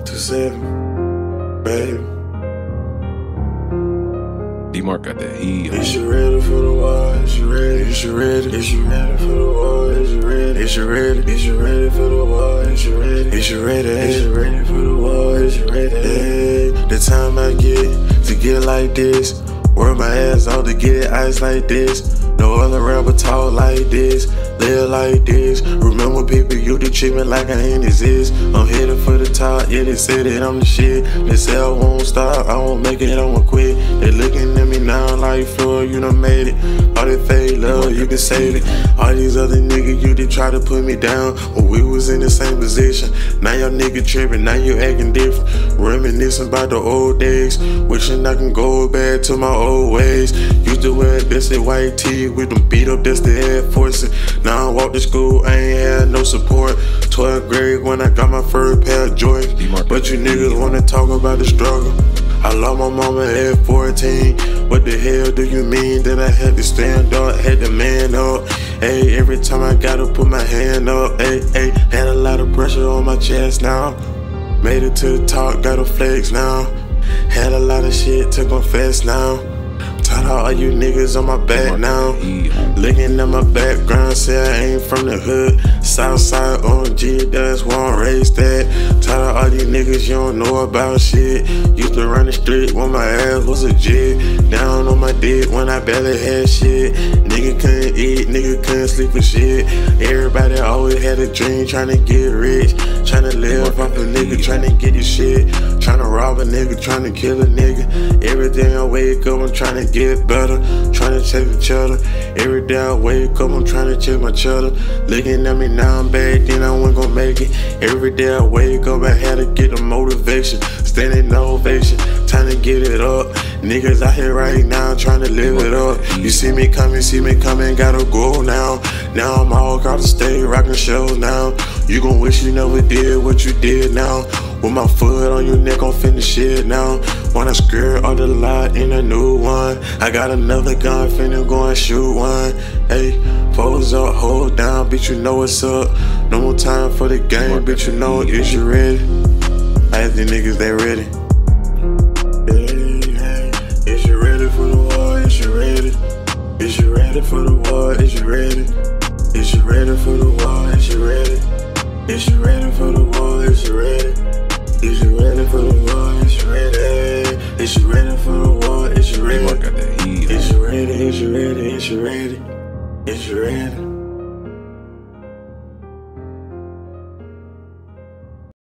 27, baby. D-Mark got that heat. Is you ready for the war? Is you ready? Is you ready? Is you ready for the war? Is you ready? Is you ready? Is you ready for the war? Is you ready? Is you ready? Is you ready for the war? Is you ready? Hey, the time I get to get like this, work my ass off to get ice like this. No other rapper talk like this, live like this. Remember people used to treat me like I ain't exist. I'm headed for the top, yeah, they say that I'm the shit. They say I won't stop, I won't make it, I won't quit. They looking at me now like Floyd, you done made it. All that fake love, you can save it. All these other niggas, you did try to put me down when we was in the same position. Now y'all niggas tripping, now you acting different. Reminiscing about the old days, wishing I can go back to my old ways. Used to wear this white tee with them beat up, that's the Air Forces. Now I walk to school, I ain't had no support. 12th grade when I got my first pair of Jordans. But you niggas wanna talk about the struggle. I lost my mama at 14. What the hell do you mean that I had to stand up, had to man up? Hey, every time I gotta put my hand up. Hey, hey, had a lot of pressure on my chest now. Made it to the top, got a flex now. Had a lot of shit to confess now. Tired of all you niggas on my back now. Looking at my background, say I ain't from the hood. Southside OG, that's where I'm raised at. Tired of all these niggas you don't know about shit. Used to run the street when my ass was a jig. Down on my dick when I barely had shit. Nigga couldn't eat, nigga couldn't sleep for shit. Everybody always had a dream, tryna get rich. Tryna live off a nigga, tryna get his shit. Tryna rob a nigga, tryna kill a nigga. Every day I wake up, I'm tryna get better. Tryna check the cheddar. Every day I wake up, I'm tryna check my cheddar. Looking at me now, I'm back, then I wasn't gon' make it. Every day I wake up, I had to get the motivation. Standing ovation, time to get it up. Niggas out here right now, tryna live it up. You see me coming, gotta go now. Now I'm all across the stage, rockin' shows now. You gon' wish you never did what you did now. With my foot on your neck, I'm finna shit now. Wanna skirt all the lot in a new one. I got another gun, finna go and shoot one. Hey, foes up, hold down, bitch, you know what's up. No more time for the game, bitch, you know, is you ready? I ask these niggas, they ready. Hey, hey, is you ready for the war? Is you ready? Is you ready for the war? Is you ready? Is you ready for the war? Is you ready? Is you ready for the war?